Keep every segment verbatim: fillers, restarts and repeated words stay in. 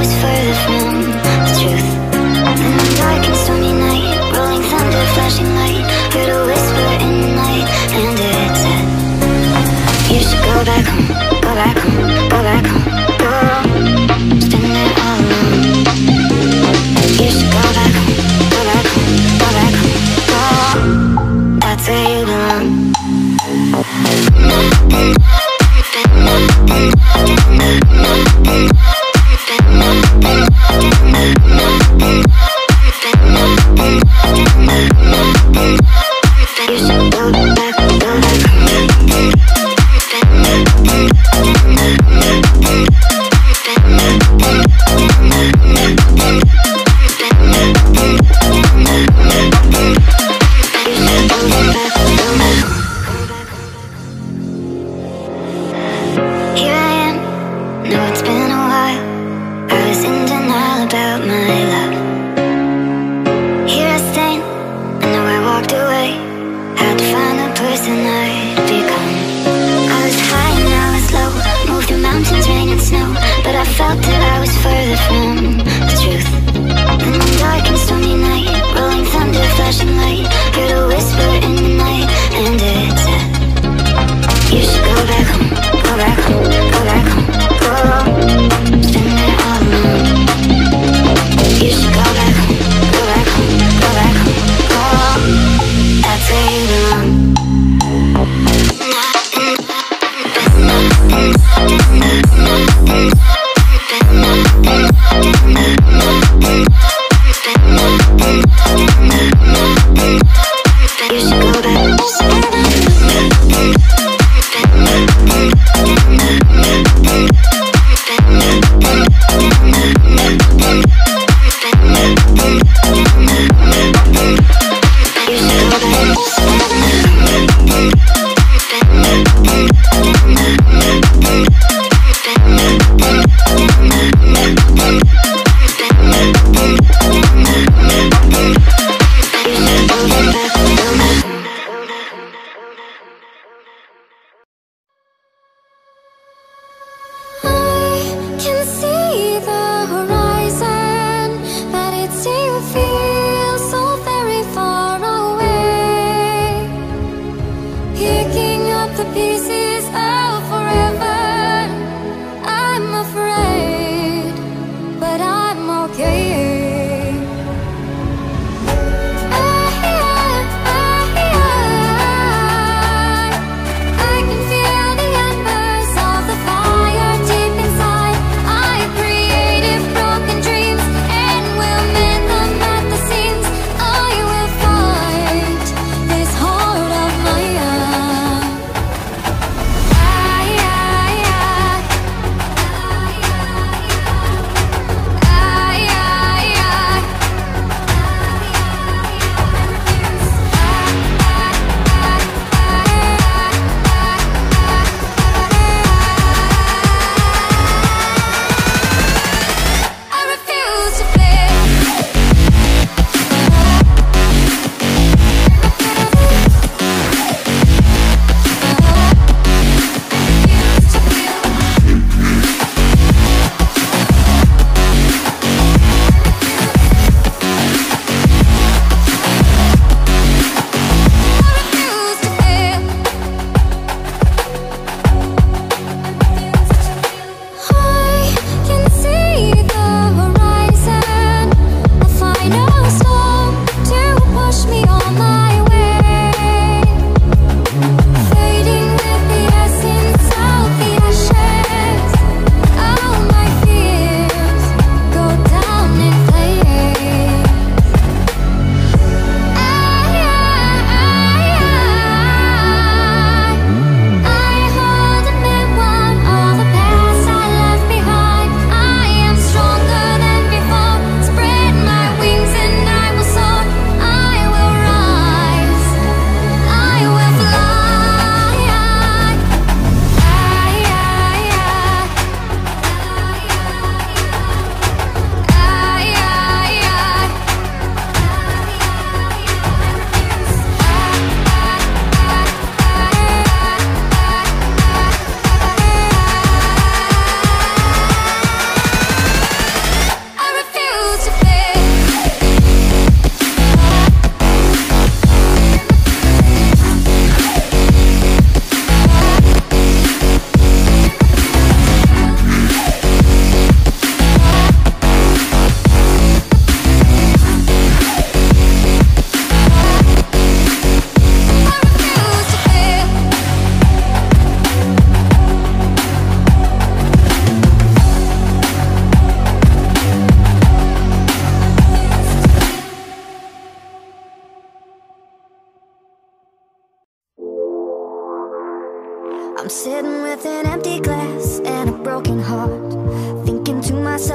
was further from the truth. In the dark and stormy night, rolling thunder, flashing light, heard a whisper in the night, and it said, you should go back home, go back home, go back home, go. Spend it all alone. You should go back home, go back home, go back home, go. That's where you belong.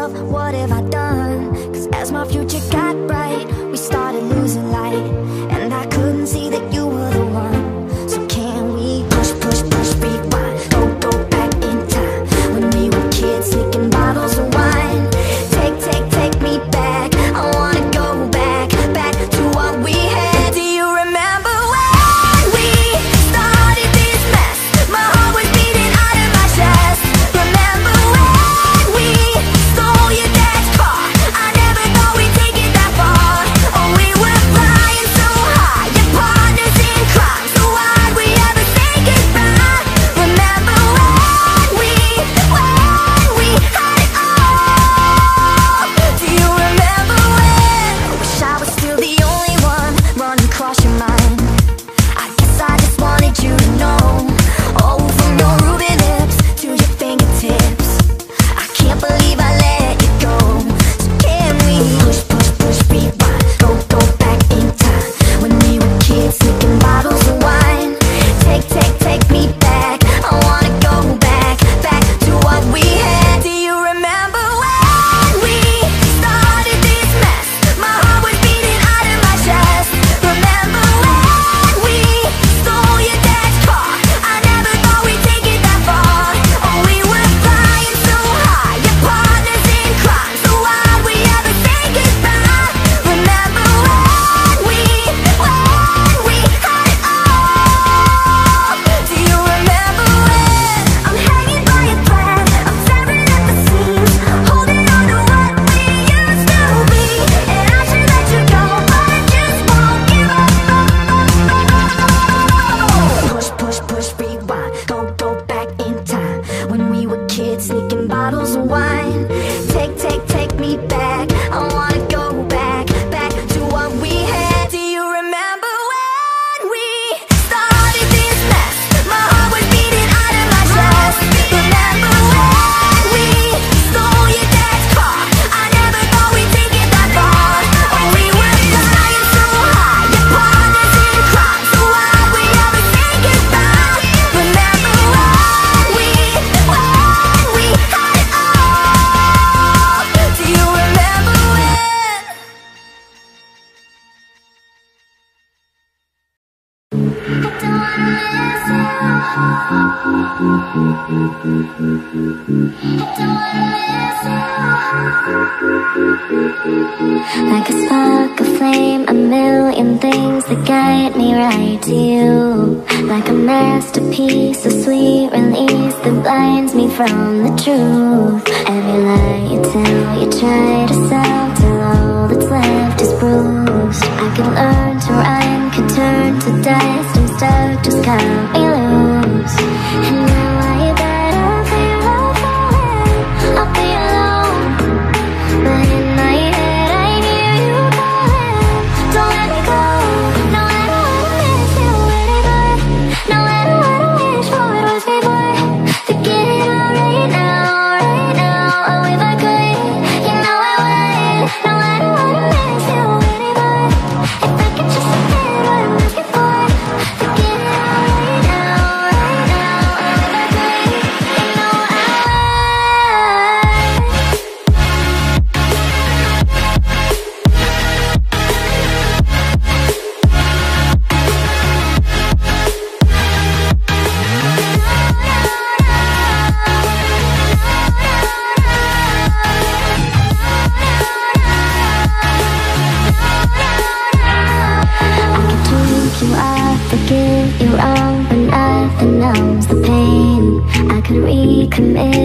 myself, what have I done? Cause as my future got bright, we started losing light, and I couldn't see that you were the one. So can we push, push, push, rewind, go, go back in time, when we were kids sneaking bottles of wine. Take, take, take me back, I wanna go back, back to what we had. Do you remember when we started this mess? My heart was beating out of my chest. Remember when we stole your dad's car? I never thought we'd take it that far. Oh, we were flying so high, your partners in crime, so why'd we ever say goodbye? Remember when we, when we had it all? Do you remember when? Wish I was still the only one running across your mind. I guess I just wanted you to know. Oh, from your ruby lips to your fingertips, I can't believe I let you go. So can we push, push, push, rewind, go, go back in time, when we were kids sneaking bottles of wine. Take, take, take me back, I wanna go back, back to what we had. Do you remember when we started this mess? My heart was beating out of my chest. Remember when we stole your dad's car? I never thought we'd take it that far. Oh, we were flying so high, your partners in crime, so why'd we ever say goodbye? Remember when we, when we had it all? Do you remember when? I'm hanging by a thread, I'm tearing at the seams, holding on to what we used to be. And I should let you go, but I just won't give up. Push, push, push, rewind, go, go back in time, when we were kids sneaking bottles of wine. Take, take, take me back, I wanna go back, back to what we had. Do you remember when we started this mess? My heart was beating out of my chest. Remember when we stole your dad's car? I never thought we'd take it that far. Oh, we were flying so high, your partners in crime, so why'd we ever say goodbye? Remember when we, when we had it all? Do you remember when? Like a spark, a flame, a million things that guide me right to you. Like a masterpiece, a sweet release that blinds me from the truth. Every lie you tell, you try to sell, till all that's left is bruised. I could learn to rhyme, could turn to dust, and stuff just cut me loose. And now I bet I'll feel I'll falling, I'll be alone. But in my head I hear you calling, don't let me go. No, I don't wanna miss you anymore. No, I don't wanna wish for it was before. Forget it all right now, right now. Oh, if I could, you know I would. No, I don't wanna miss you anymore. If I could just forget what it was before. Forget it all right now, right now. Oh, if I could, you know I would. I could take you off, forgive you wrong, but nothing numbs the pain. I could recommit